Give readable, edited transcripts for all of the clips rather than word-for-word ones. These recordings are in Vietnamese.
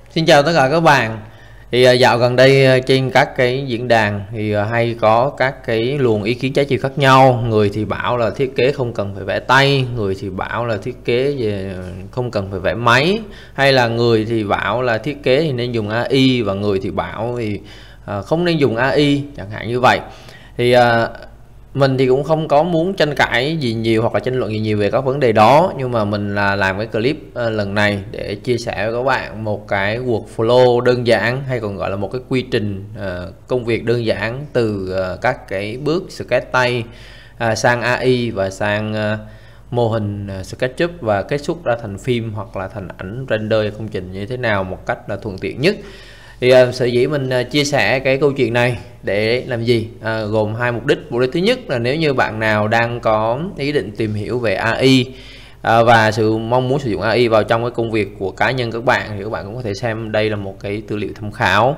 Xin chào tất cả các bạn. Dạo gần đây trên các cái diễn đàn thì hay có các cái luồng ý kiến trái chiều khác nhau. Người thì bảo là thiết kế không cần phải vẽ tay, người thì bảo là thiết kế về không cần phải vẽ máy, hay là người thì bảo là thiết kế thì nên dùng AI và người thì bảo thì không nên dùng AI, chẳng hạn như vậy. Thì mình thì cũng không có muốn tranh cãi gì nhiều hoặc là tranh luận gì nhiều về các vấn đề đó, nhưng mà mình là làm cái clip lần này để chia sẻ với các bạn một cái workflow đơn giản, hay còn gọi là một cái quy trình công việc đơn giản từ các cái bước sketch tay sang AI và sang mô hình SketchUp và kết thúc ra thành phim hoặc là thành ảnh render công trình như thế nào một cách là thuận tiện nhất. Thì sở dĩ mình chia sẻ cái câu chuyện này để làm gì? Gồm hai mục đích. Mục đích thứ nhất là nếu như bạn nào đang có ý định tìm hiểu về AI và sự mong muốn sử dụng AI vào trong cái công việc của cá nhân các bạn, thì các bạn cũng có thể xem đây là một cái tư liệu tham khảo.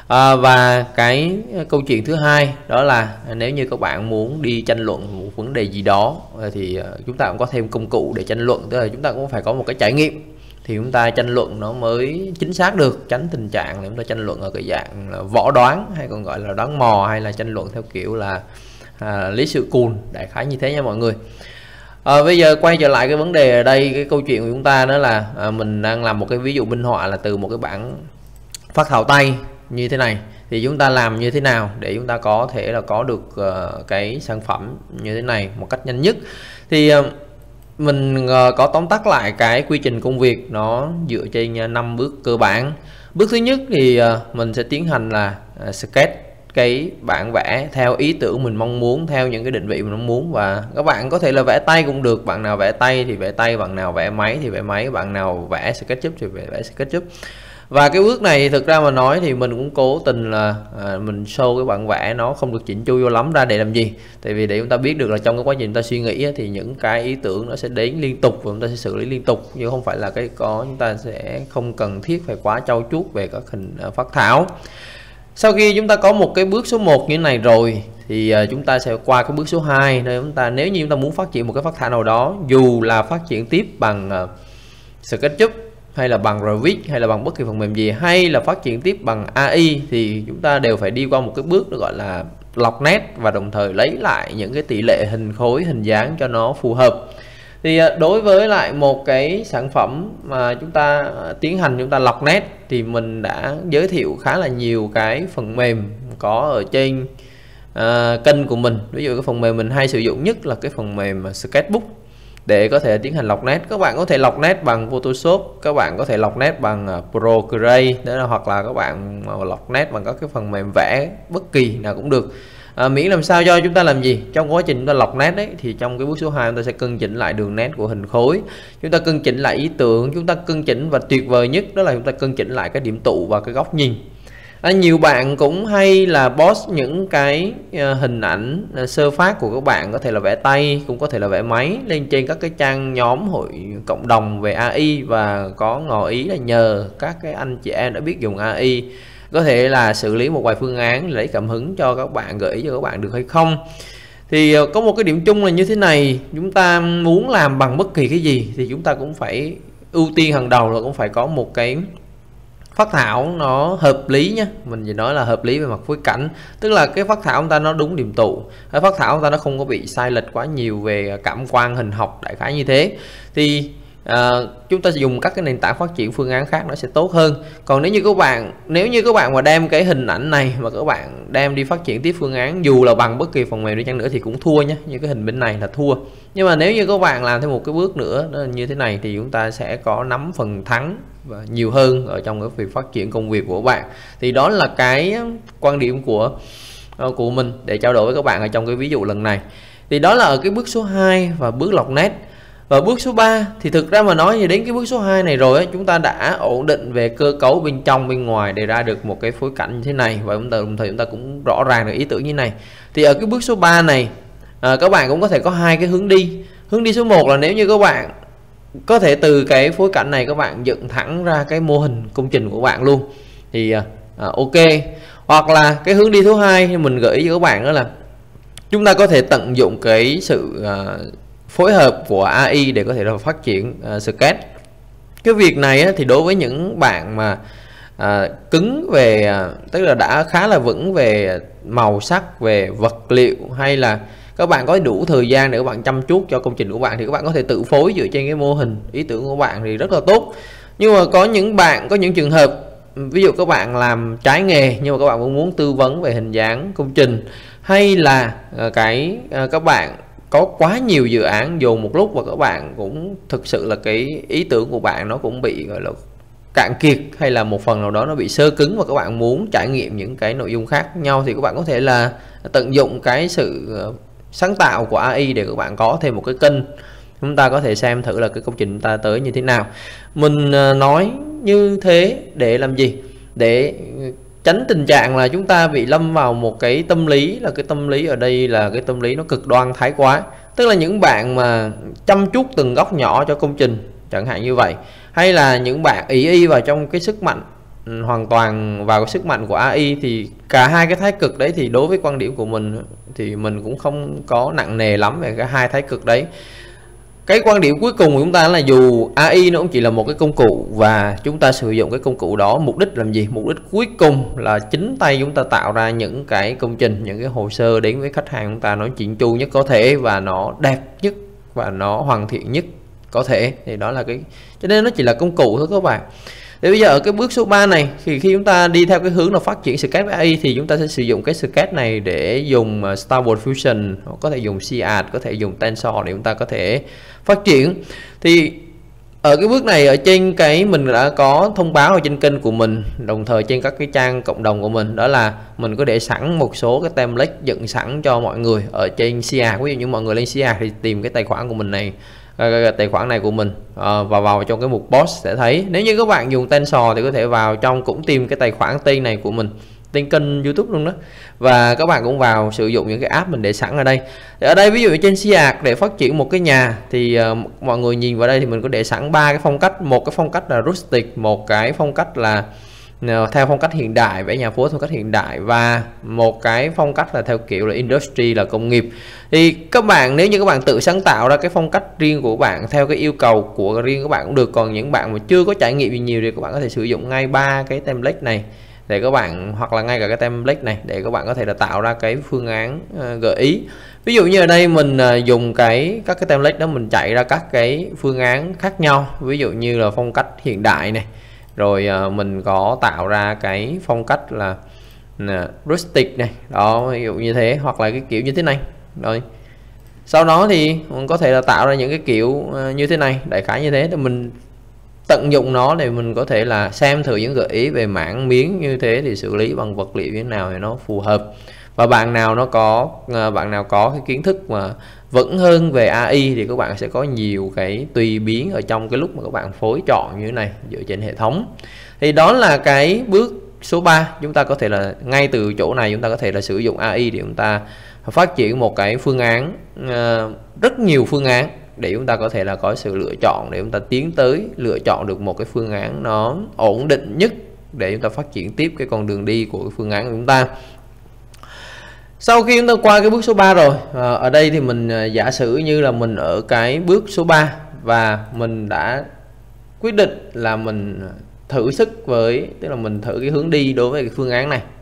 Và cái câu chuyện thứ hai đó là nếu như các bạn muốn đi tranh luận một vấn đề gì đó thì chúng ta cũng có thêm công cụ để tranh luận, tức là chúng ta cũng phải có một cái trải nghiệm thì chúng ta tranh luận nó mới chính xác được, tránh tình trạng là chúng ta tranh luận ở cái dạng là võ đoán, hay còn gọi là đoán mò, hay là tranh luận theo kiểu là lý sự cùn, đại khái như thế nha mọi người. Bây giờ quay trở lại cái vấn đề ở đây, cái câu chuyện của chúng ta đó là mình đang làm một cái ví dụ minh họa là từ một cái bản phác thảo tay như thế này, thì chúng ta làm như thế nào để chúng ta có thể là có được cái sản phẩm như thế này một cách nhanh nhất. Thì mình có tóm tắt lại cái quy trình công việc nó dựa trên 5 bước cơ bản. Bước thứ nhất thì mình sẽ tiến hành là sketch cái bản vẽ theo ý tưởng mình mong muốn, theo những cái định vị mình mong muốn. Và các bạn có thể là vẽ tay cũng được, bạn nào vẽ tay thì vẽ tay, bạn nào vẽ máy thì vẽ máy, bạn nào vẽ SketchUp thì vẽ SketchUp. Và cái bước này thực ra mà nói thì mình cũng cố tình là mình show cái bản vẽ nó không được chỉnh chu vô lắm ra để làm gì, tại vì để chúng ta biết được là trong cái quá trình chúng ta suy nghĩ thì những cái ý tưởng nó sẽ đến liên tục và chúng ta sẽ xử lý liên tục, nhưng không phải là cái chúng ta sẽ không cần thiết phải quá trau chuốt về các hình phác thảo. Sau khi chúng ta có một cái bước số 1 như thế này rồi thì chúng ta sẽ qua cái bước số 2, nơi chúng ta nếu như chúng ta muốn phát triển một cái phác thảo nào đó, dù là phát triển tiếp bằng SketchUp hay là bằng Revit hay là bằng bất kỳ phần mềm gì, hay là phát triển tiếp bằng AI, thì chúng ta đều phải đi qua một cái bước được gọi là lọc nét và đồng thời lấy lại những cái tỷ lệ hình khối, hình dáng cho nó phù hợp. Thì đối với lại một cái sản phẩm mà chúng ta tiến hành chúng ta lọc nét thì mình đã giới thiệu khá là nhiều cái phần mềm có ở trên kênh của mình. Ví dụ cái phần mềm mình hay sử dụng nhất là cái phần mềm Sketchbook để có thể tiến hành lọc nét. Các bạn có thể lọc nét bằng Photoshop, các bạn có thể lọc nét bằng Procreate đó là, hoặc là các bạn lọc nét bằng các cái phần mềm vẽ bất kỳ nào cũng được. Miễn làm sao cho chúng ta làm gì trong quá trình chúng ta lọc nét đấy, thì trong cái bước số 2 chúng ta sẽ cân chỉnh lại đường nét của hình khối, chúng ta cân chỉnh lại ý tưởng, chúng ta cân chỉnh và tuyệt vời nhất đó là chúng ta cân chỉnh lại cái điểm tụ và cái góc nhìn. Nhiều bạn cũng hay là post những cái hình ảnh sơ phát của các bạn, có thể là vẽ tay cũng có thể là vẽ máy, lên trên các cái trang nhóm hội cộng đồng về AI, và có ngỏ ý là nhờ các cái anh chị em đã biết dùng AI có thể là xử lý một vài phương án lấy cảm hứng cho các bạn, gợi ý cho các bạn được hay không. Thì có một cái điểm chung là như thế này, chúng ta muốn làm bằng bất kỳ cái gì thì chúng ta cũng phải ưu tiên hàng đầu là cũng phải có một cái phác thảo nó hợp lý nhé. Mình chỉ nói là hợp lý về mặt phối cảnh, tức là cái phác thảo chúng ta nó đúng điểm tụ, cái phác thảo chúng ta nó không có bị sai lệch quá nhiều về cảm quan hình học, đại khái như thế. Thì chúng ta dùng các cái nền tảng phát triển phương án khác nó sẽ tốt hơn. Còn nếu như các bạn mà đem cái hình ảnh này mà các bạn đem đi phát triển tiếp phương án, dù là bằng bất kỳ phần mềm đi chăng nữa thì cũng thua nhé, như cái hình bên này là thua. Nhưng mà nếu như các bạn làm thêm một cái bước nữa như thế này thì chúng ta sẽ có nắm phần thắng và nhiều hơn ở trong cái việc phát triển công việc của các bạn. Thì đó là cái quan điểm của mình để trao đổi với các bạn ở trong cái ví dụ lần này. Thì đó là ở cái bước số 2 và bước lọc nét. Và bước số 3 thì thực ra mà nói thì đến cái bước số 2 này rồi chúng ta đã ổn định về cơ cấu bên trong bên ngoài để ra được một cái phối cảnh như thế này, và đồng thời chúng ta cũng rõ ràng được ý tưởng như này. Thì ở cái bước số 3 này các bạn cũng có thể có hai cái hướng đi. Hướng đi số 1 là nếu như các bạn có thể từ cái phối cảnh này các bạn dựng thẳng ra cái mô hình công trình của bạn luôn thì ok. Hoặc là cái hướng đi thứ hai thì mình gợi ý cho các bạn đó là chúng ta có thể tận dụng cái sự phối hợp của AI để có thể là phát triển sketch. Cái việc này thì đối với những bạn mà cứng về tức là đã khá là vững về màu sắc, về vật liệu, hay là các bạn có đủ thời gian để các bạn chăm chút cho công trình của bạn thì các bạn có thể tự phối dựa trên cái mô hình ý tưởng của bạn thì rất là tốt. Nhưng mà có những bạn, có những trường hợp ví dụ các bạn làm trái nghề nhưng mà các bạn cũng muốn tư vấn về hình dáng công trình, hay là các bạn có quá nhiều dự án dồn một lúc và các bạn cũng thực sự là cái ý tưởng của bạn nó cũng bị gọi là cạn kiệt, hay là một phần nào đó nó bị sơ cứng và các bạn muốn trải nghiệm những cái nội dung khác nhau, thì các bạn có thể là tận dụng cái sự sáng tạo của AI để các bạn có thêm một cái kênh chúng ta có thể xem thử là cái công trình chúng ta tới như thế nào. Mình nói như thế để làm gì? Để tránh tình trạng là chúng ta bị lâm vào một cái tâm lý, là cái tâm lý ở đây là cái tâm lý nó cực đoan thái quá. Tức là những bạn mà chăm chút từng góc nhỏ cho công trình chẳng hạn như vậy, hay là những bạn ý y vào trong cái sức mạnh, hoàn toàn vào cái sức mạnh của AI, thì cả hai cái thái cực đấy thì đối với quan điểm của mình thì mình cũng không có nặng nề lắm về cái hai thái cực đấy. Cái quan điểm cuối cùng của chúng ta là dù AI nó cũng chỉ là một cái công cụ và chúng ta sử dụng cái công cụ đó mục đích làm gì? Mục đích cuối cùng là chính tay chúng ta tạo ra những cái công trình, những cái hồ sơ đến với khách hàng chúng ta nó chỉnh chu nhất có thể và nó đẹp nhất và nó hoàn thiện nhất có thể. Thì đó là cái, cho nên nó chỉ là công cụ thôi các bạn. Thì bây giờ ở cái bước số 3 này thì khi chúng ta đi theo cái hướng là phát triển Sketch với AI thì chúng ta sẽ sử dụng cái Sketch này để dùng Stable Fusion, có thể dùng CAD, có thể dùng Tensor để chúng ta có thể phát triển. Thì ở cái bước này ở trên cái mình đã có thông báo ở trên kênh của mình, đồng thời trên các cái trang cộng đồng của mình, đó là mình có để sẵn một số cái template dựng sẵn cho mọi người ở trên CAD. Ví dụ như mọi người lên CAD thì tìm cái tài khoản của mình này, tài khoản này của mình và vào trong cái mục boss sẽ thấy. Nếu như các bạn dùng Tensor thì có thể vào trong cũng tìm cái tài khoản tên này của mình, tên kênh YouTube luôn đó, và các bạn cũng vào sử dụng những cái app mình để sẵn ở đây. Thì ở đây ví dụ như trên CAD để phát triển một cái nhà thì mọi người nhìn vào đây thì mình có để sẵn 3 cái phong cách. Một cái phong cách là rustic, một cái phong cách là theo phong cách hiện đại, vẽ nhà phố theo cách hiện đại, và một cái phong cách là theo kiểu là industry, là công nghiệp. Thì các bạn nếu như các bạn tự sáng tạo ra cái phong cách riêng của bạn theo cái yêu cầu của riêng các bạn cũng được. Còn những bạn mà chưa có trải nghiệm gì nhiều thì các bạn có thể sử dụng ngay 3 cái template này để các bạn, hoặc là ngay cả cái template này để các bạn có thể là tạo ra cái phương án gợi ý. Ví dụ như ở đây mình dùng các cái template đó mình chạy ra các cái phương án khác nhau, ví dụ như là phong cách hiện đại này, rồi mình có tạo ra cái phong cách là rustic này đó, ví dụ như thế, hoặc là cái kiểu như thế này. Rồi sau đó thì mình có thể là tạo ra những cái kiểu như thế này, đại khái như thế, thì mình tận dụng nó để mình có thể là xem thử những gợi ý về mảng miếng như thế thì xử lý bằng vật liệu như thế nào thì nó phù hợp. Và bạn nào có cái kiến thức mà vững hơn về AI thì các bạn sẽ có nhiều cái tùy biến ở trong cái lúc mà các bạn phối chọn như thế này dựa trên hệ thống. Thì đó là cái bước số 3. Chúng ta có thể là ngay từ chỗ này chúng ta có thể là sử dụng AI để chúng ta phát triển một cái phương án, rất nhiều phương án để chúng ta có thể là có sự lựa chọn để chúng ta tiến tới lựa chọn được một cái phương án nó ổn định nhất để chúng ta phát triển tiếp cái con đường đi của cái phương án của chúng ta. Sau khi chúng ta qua cái bước số 3 rồi, ở đây thì mình giả sử như là mình ở cái bước số 3 và mình đã quyết định là mình thử sức với, tức là mình thử cái hướng đi đối với cái phương án này.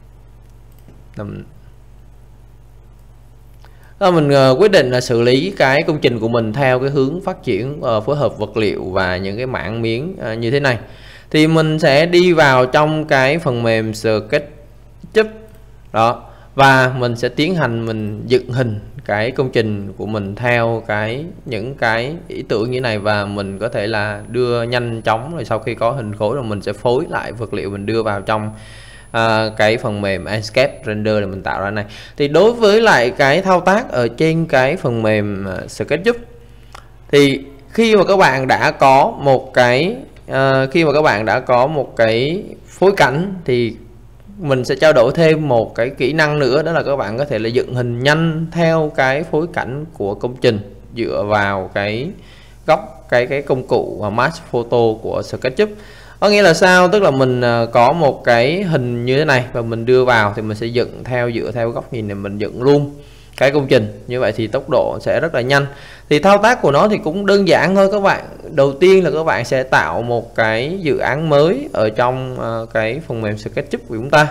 Mình quyết định là xử lý cái công trình của mình theo cái hướng phát triển phối hợp vật liệu và những cái mảng miếng như thế này. Thì mình sẽ đi vào trong cái phần mềm SketchUp đó, và mình sẽ tiến hành mình dựng hình cái công trình của mình theo những cái ý tưởng như này, và mình có thể là đưa nhanh chóng, rồi sau khi có hình khối rồi mình sẽ phối lại vật liệu, mình đưa vào trong cái phần mềm Enscape Render để mình tạo ra này. Thì đối với lại cái thao tác ở trên cái phần mềm SketchUp thì khi mà các bạn đã có một cái phối cảnh thì mình sẽ trao đổi thêm một cái kỹ năng nữa, đó là các bạn có thể là dựng hình nhanh theo cái phối cảnh của công trình dựa vào cái góc cái công cụ Mask Photo của SketchUp. Có nghĩa là sao? Tức là mình có một cái hình như thế này và mình đưa vào thì mình sẽ dựng dựa theo góc nhìn này mình dựng luôn. cái công trình. Như vậy thì tốc độ sẽ rất là nhanh. Thì thao tác của nó thì cũng đơn giản thôi các bạn. Đầu tiên là các bạn sẽ tạo một cái dự án mới ở trong cái phần mềm SketchUp của chúng ta.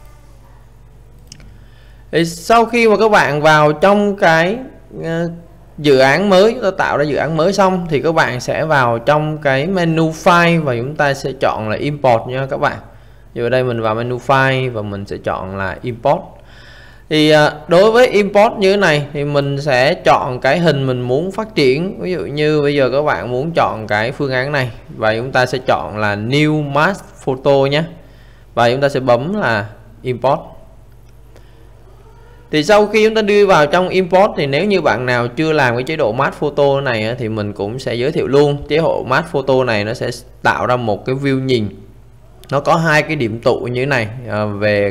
Thì sau khi mà các bạn vào trong cái dự án mới, chúng ta tạo ra dự án mới xong thì các bạn sẽ vào trong cái menu file và chúng ta sẽ chọn là import nha các bạn. Thì ở đây mình vào menu file và mình sẽ chọn là import. Thì đối với import như thế này thì mình sẽ chọn cái hình mình muốn phát triển. Ví dụ như bây giờ các bạn muốn chọn cái phương án này và chúng ta sẽ chọn là new mask photo nhé, và chúng ta sẽ bấm là import. Thì sau khi chúng ta đưa vào trong import thì nếu như bạn nào chưa làm cái chế độ mask photo này thì mình cũng sẽ giới thiệu luôn. Chế độ mask photo này nó sẽ tạo ra một cái view nhìn, nó có hai cái điểm tụ như thế này về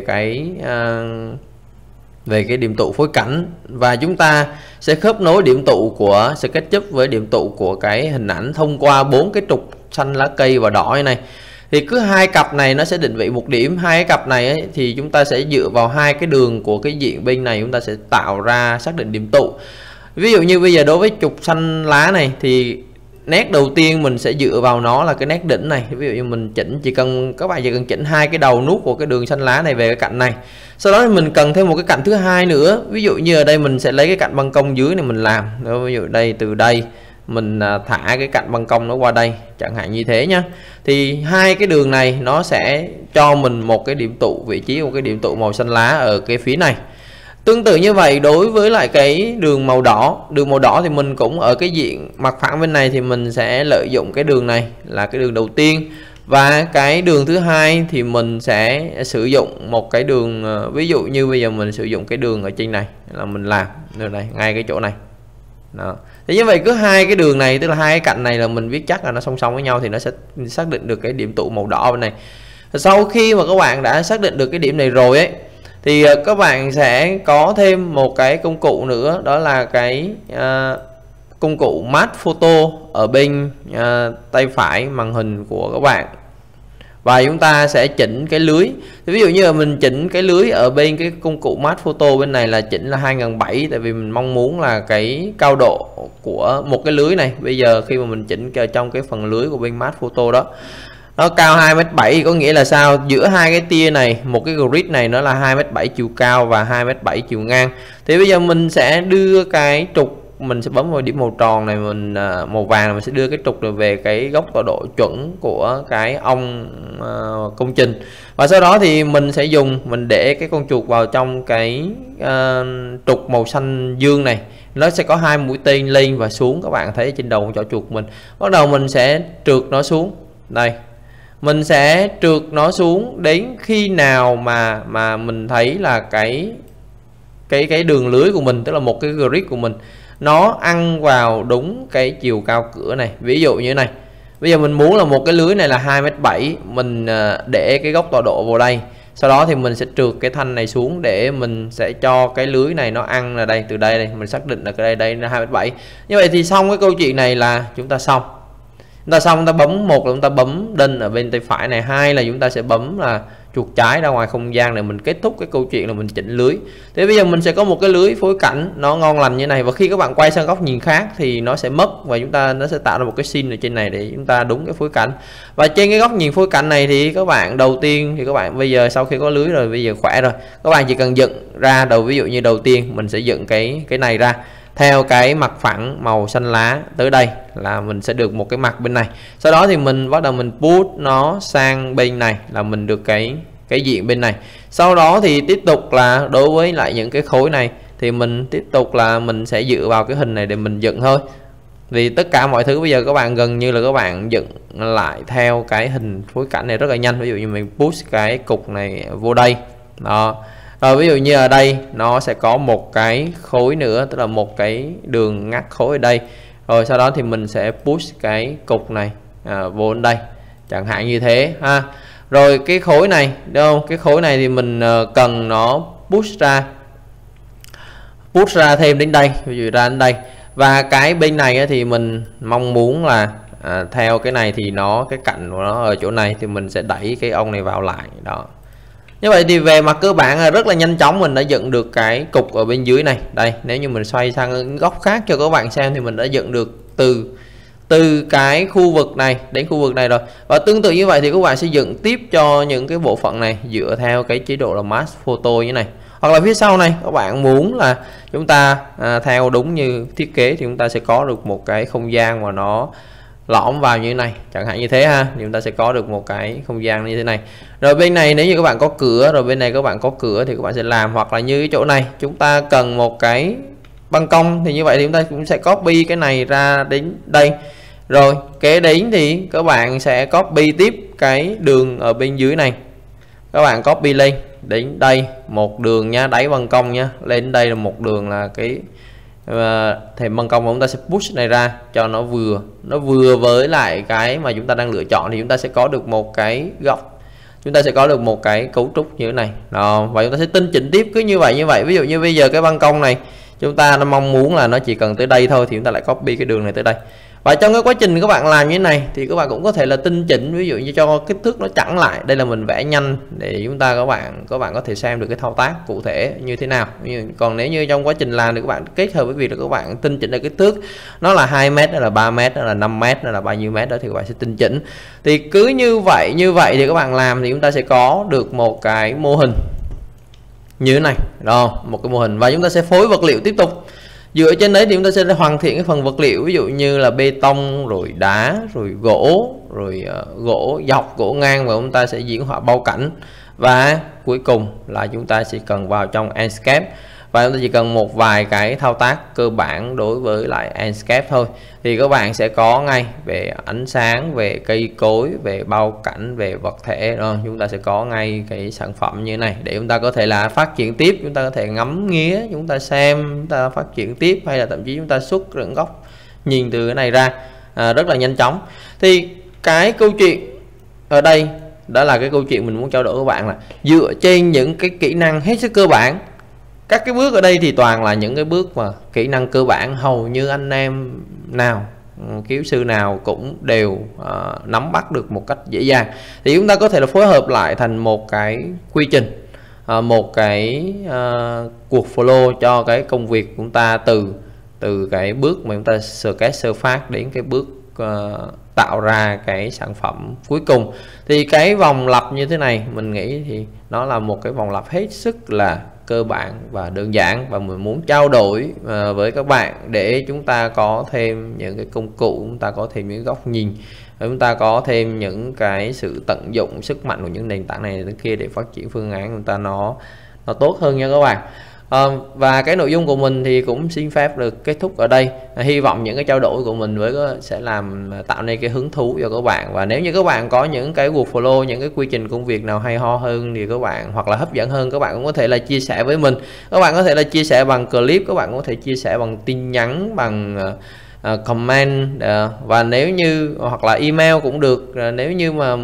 cái điểm tụ phối cảnh, và chúng ta sẽ khớp nối điểm tụ của SketchUp với điểm tụ của cái hình ảnh thông qua 4 cái trục xanh lá cây và đỏ như này. Thì cứ hai cặp này nó sẽ định vị một điểm. Hai cái cặp này ấy, thì chúng ta sẽ dựa vào hai cái đường của cái diện bên này chúng ta sẽ tạo ra xác định điểm tụ. Ví dụ như bây giờ đối với trục xanh lá này thì nét đầu tiên mình sẽ dựa vào nó là cái nét đỉnh này. Ví dụ như mình chỉnh, các bạn chỉ cần chỉnh hai cái đầu nút của cái đường xanh lá này về cái cạnh này. Sau đó mình cần thêm một cái cạnh thứ hai nữa. Ví dụ như ở đây mình sẽ lấy cái cạnh ban công dưới này mình làm. Ví dụ đây, từ đây mình thả cái cạnh ban công nó qua đây, chẳng hạn như thế nhá. Thì hai cái đường này nó sẽ cho mình một cái điểm tụ, vị trí một cái điểm tụ màu xanh lá ở cái phía này. Tương tự như vậy đối với lại cái đường màu đỏ. Đường màu đỏ thì mình cũng ở cái diện mặt phẳng bên này thì mình sẽ lợi dụng cái đường này là cái đường đầu tiên, và cái đường thứ hai thì mình sẽ sử dụng một cái đường, ví dụ như bây giờ mình sử dụng cái đường ở trên này là mình làm đường này ngay cái chỗ này đó. Thì như vậy cứ hai cái đường này, tức là hai cái cạnh này là mình viết chắc là nó song song với nhau thì nó sẽ xác định được cái điểm tụ màu đỏ bên này. Sau khi mà các bạn đã xác định được cái điểm này rồi ấy thì các bạn sẽ có thêm một cái công cụ nữa, đó là cái công cụ mask photo ở bên tay phải màn hình của các bạn, và chúng ta sẽ chỉnh cái lưới. Thì ví dụ như là mình chỉnh cái lưới ở bên cái công cụ mask photo bên này là chỉnh là 2007, tại vì mình mong muốn là cái cao độ của một cái lưới này bây giờ khi mà mình chỉnh trong cái phần lưới của bên mask photo đó nó cao 2m7, có nghĩa là sao? Giữa hai cái tia này, một cái grid này nó là 2m7 chiều cao và 2m7 chiều ngang. Thì bây giờ mình sẽ đưa cái trục, mình sẽ bấm vào điểm màu tròn này, mình màu vàng này, mình sẽ đưa cái trục về cái góc tọa độ chuẩn của cái ong công trình. Và sau đó thì mình sẽ mình để cái con chuột vào trong cái trục màu xanh dương này. Nó sẽ có hai mũi tên lên và xuống, các bạn thấy trên đầu con chuột mình. Bắt đầu mình sẽ trượt nó xuống. Đây. Mình sẽ trượt nó xuống đến khi nào mà mình thấy là cái đường lưới của mình, tức là một cái grid của mình nó ăn vào đúng cái chiều cao cửa này. Ví dụ như thế này, bây giờ mình muốn là một cái lưới này là 2m7, mình để cái góc tọa độ vào đây, sau đó thì mình sẽ trượt cái thanh này xuống để mình sẽ cho cái lưới này nó ăn là đây, từ đây mình xác định là cái đây là 2m7. Như vậy thì xong cái câu chuyện này là chúng ta xong. Chúng ta xong, chúng ta bấm, một là chúng ta bấm đinh ở bên tay phải này, hai là chúng ta sẽ bấm là chuột trái ra ngoài không gian để mình kết thúc cái câu chuyện là mình chỉnh lưới. Thế bây giờ mình sẽ có một cái lưới phối cảnh nó ngon lành như này, và khi các bạn quay sang góc nhìn khác thì nó sẽ mất, và nó sẽ tạo ra một cái scene ở trên này để chúng ta đúng cái phối cảnh. Và trên cái góc nhìn phối cảnh này thì các bạn đầu tiên thì các bạn bây giờ sau khi có lưới rồi, bây giờ khỏe rồi, các bạn chỉ cần dựng ra đầu. Ví dụ như đầu tiên mình sẽ dựng cái này ra theo cái mặt phẳng màu xanh lá tới đây là mình sẽ được một cái mặt bên này. Sau đó thì mình bắt đầu mình put nó sang bên này là mình được cái diện bên này. Sau đó thì tiếp tục là đối với lại những cái khối này thì mình tiếp tục là mình sẽ dựa vào cái hình này để mình dựng thôi. Vì tất cả mọi thứ bây giờ các bạn gần như là các bạn dựng lại theo cái hình phối cảnh này rất là nhanh. Ví dụ như mình push cái cục này vô đây đó. Rồi ví dụ như ở đây nó sẽ có một cái khối nữa, tức là một cái đường ngắt khối ở đây. Rồi sau đó thì mình sẽ push cái cục này vô đây, chẳng hạn như thế ha. Rồi cái khối này, đúng không? Cái khối này thì mình cần nó push ra thêm đến đây, ví dụ ra đến đây. Và cái bên này thì mình mong muốn là theo cái này thì cái cạnh của nó ở chỗ này thì mình sẽ đẩy cái ong này vào lại đó. Như vậy thì về mặt cơ bản là rất là nhanh chóng mình đã dựng được cái cục ở bên dưới này. Đây, nếu như mình xoay sang góc khác cho các bạn xem thì mình đã dựng được từ cái khu vực này đến khu vực này rồi. Và tương tự như vậy thì các bạn sẽ dựng tiếp cho những cái bộ phận này dựa theo cái chế độ là mask photo như này. Hoặc là phía sau này các bạn muốn là chúng ta theo đúng như thiết kế thì chúng ta sẽ có được một cái không gian mà nó lõm vào như thế này, chẳng hạn như thế ha, thì chúng ta sẽ có được một cái không gian như thế này. Rồi bên này nếu như các bạn có cửa, rồi bên này các bạn có cửa thì các bạn sẽ làm, hoặc là như cái chỗ này chúng ta cần một cái ban công thì như vậy thì chúng ta cũng sẽ copy cái này ra đến đây. Rồi kế đến thì các bạn sẽ copy tiếp cái đường ở bên dưới này, các bạn copy lên đến đây một đường nha, đáy ban công nha, lên đây là một đường là cái thì ban công của chúng ta sẽ push này ra cho nó vừa với lại cái mà chúng ta đang lựa chọn, thì chúng ta sẽ có được một cái góc, chúng ta sẽ có được một cái cấu trúc như thế này đó. Và chúng ta sẽ tinh chỉnh tiếp cứ như vậy. Ví dụ như bây giờ cái ban công này chúng ta mong muốn là nó chỉ cần tới đây thôi thì chúng ta lại copy cái đường này tới đây. Và trong cái quá trình các bạn làm như thế này thì các bạn cũng có thể là tinh chỉnh, ví dụ như cho kích thước nó chẵn lại. Đây là mình vẽ nhanh để chúng ta các bạn có thể xem được cái thao tác cụ thể như thế nào. Còn nếu như trong quá trình làm thì các bạn kết hợp với việc là các bạn tinh chỉnh được kích thước, nó là 2 m, nó là 3 m, nó là 5 m, nó là bao nhiêu mét đó thì các bạn sẽ tinh chỉnh. Thì cứ như vậy thì các bạn làm thì chúng ta sẽ có được một cái mô hình như thế này đó, một cái mô hình. Và chúng ta sẽ phối vật liệu tiếp tục. Dựa trên đấy thì chúng ta sẽ hoàn thiện cái phần vật liệu, ví dụ như là bê tông, rồi đá, rồi gỗ, rồi gỗ dọc, gỗ ngang, và chúng ta sẽ diễn họa bao cảnh. Và cuối cùng là chúng ta sẽ cần vào trong Enscape, và chúng ta chỉ cần một vài cái thao tác cơ bản đối với lại Enscape thôi thì các bạn sẽ có ngay về ánh sáng, về cây cối, về bao cảnh, về vật thể rồi. Chúng ta sẽ có ngay cái sản phẩm như này để chúng ta có thể là phát triển tiếp, chúng ta có thể ngắm nghía, chúng ta xem, chúng ta phát triển tiếp, hay là thậm chí chúng ta xuất những góc nhìn từ cái này ra rất là nhanh chóng. Thì cái câu chuyện ở đây đó là cái câu chuyện mình muốn trao đổi với các bạn là dựa trên những cái kỹ năng hết sức cơ bản. Các cái bước ở đây thì toàn là những cái bước mà kỹ năng cơ bản, hầu như anh em nào, kỹ sư nào cũng đều nắm bắt được một cách dễ dàng. Thì chúng ta có thể là phối hợp lại thành một cái quy trình, một cái cuộc flow cho cái công việc của chúng ta, từ cái bước mà chúng ta sketch sơ phát đến cái bước tạo ra cái sản phẩm cuối cùng. Thì cái vòng lặp như thế này mình nghĩ thì nó là một cái vòng lặp hết sức là cơ bản và đơn giản, và mình muốn trao đổi với các bạn để chúng ta có thêm những cái công cụ, chúng ta có thêm những góc nhìn, chúng ta có thêm những cái sự tận dụng sức mạnh của những nền tảng này đến kia để phát triển phương án chúng ta nó tốt hơn nha các bạn. Và cái nội dung của mình thì cũng xin phép được kết thúc ở đây. Hy vọng những cái trao đổi của mình sẽ làm tạo nên cái hứng thú cho các bạn. Và nếu như các bạn có những cái workflow, những cái quy trình công việc nào hay ho hơn thì các bạn, hoặc là hấp dẫn hơn, các bạn cũng có thể là chia sẻ với mình. Các bạn có thể là chia sẻ bằng clip, các bạn có thể chia sẻ bằng tin nhắn, bằng comment, và nếu như hoặc là email cũng được. Nếu như mà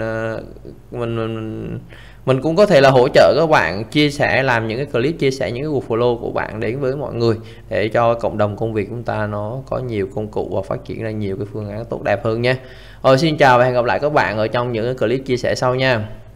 mình cũng có thể là hỗ trợ các bạn chia sẻ, làm những cái clip chia sẻ những cái workflow của bạn đến với mọi người, để cho cộng đồng công việc chúng ta nó có nhiều công cụ và phát triển ra nhiều cái phương án tốt đẹp hơn nha. Rồi xin chào và hẹn gặp lại các bạn ở trong những cái clip chia sẻ sau nha.